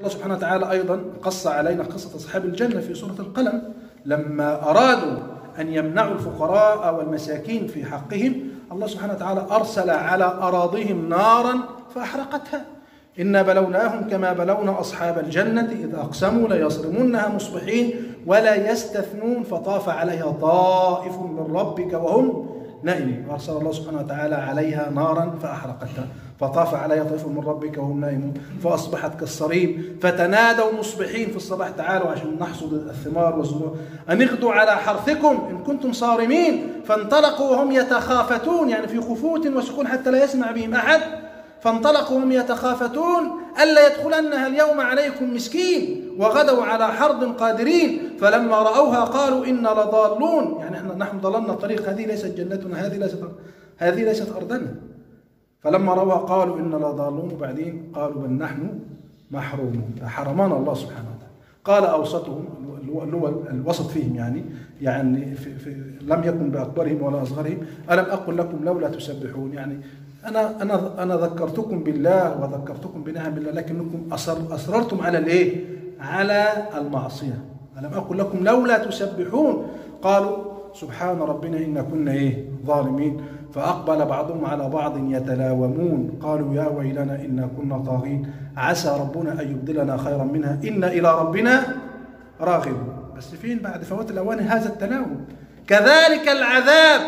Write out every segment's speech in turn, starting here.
الله سبحانه وتعالى أيضا قص علينا قصة أصحاب الجنة في سورة القلم لما أرادوا أن يمنعوا الفقراء والمساكين في حقهم. الله سبحانه وتعالى أرسل على أراضيهم نارا فأحرقتها. إنا بلوناهم كما بلونا أصحاب الجنة إذ أقسموا ليصرمنها مصبحين ولا يستثنون فطاف عليها طائف من ربك وهم نائمون. أرسل الله سبحانه وتعالى عليها نارا فأحرقتها فطاف عليها طائف من ربك وهم نائمون فأصبحت كالصريم فتنادوا مصبحين في الصباح تعالوا عشان نحصد الثمار والزروع أن اغدوا على حرثكم إن كنتم صارمين. فانطلقوا وهم يتخافتون يعني في خفوت وسكون حتى لا يسمع بهم أحد. فانطلقوا وهم يتخافتون ألا يدخلنها اليوم عليكم مسكين وغدوا على حرد قادرين. فلما رأوها قالوا إنا لضالون يعني نحن ضللنا الطريق هذه ليست جنتنا هذه ليست أرضنا. فلما رأوها قالوا إنا لضالون وبعدين قالوا بل نحن محرومون حرمنا الله سبحانه وتعالى. قال أوسطهم اللي هو الوسط فيهم يعني لم يكن بأكبرهم ولا أصغرهم ألم أقل لكم لولا تسبحون يعني أنا ذكرتكم بالله وذكرتكم بنعم الله لكنكم أصررتم على الإيه؟ على المعصية. ألم أقل لكم لولا تسبحون قالوا سبحان ربنا إن كنا إيه؟ ظالمين. فأقبل بعضهم على بعض يتلاومون قالوا يا ويلنا إنا كنا طاغين عسى ربنا أن يبدلنا خيرا منها إنا إلى ربنا راغبون. بس فين بعد فوات الأوان هذا التلاوم؟ كذلك العذاب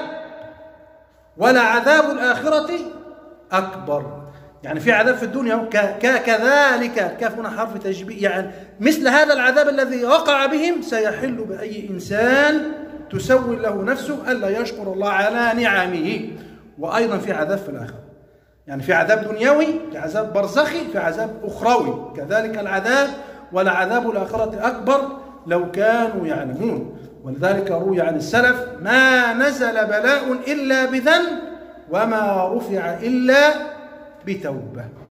ولعذاب الآخرة أكبر. يعني في عذاب في الدنيا كذلك كاف هنا حرف تشبيه يعني مثل هذا العذاب الذي وقع بهم سيحل بأي إنسان تسول له نفسه ألا يشكر الله على نعمه. وأيضا في عذاب في الآخرة يعني في عذاب دنيوي في عذاب برزخي في عذاب أخروي. كذلك العذاب ولعذاب الآخرة أكبر لو كانوا يعلمون. ولذلك روي عن السلف ما نزل بلاء إلا بذنب وما رفع إلا بتوبة.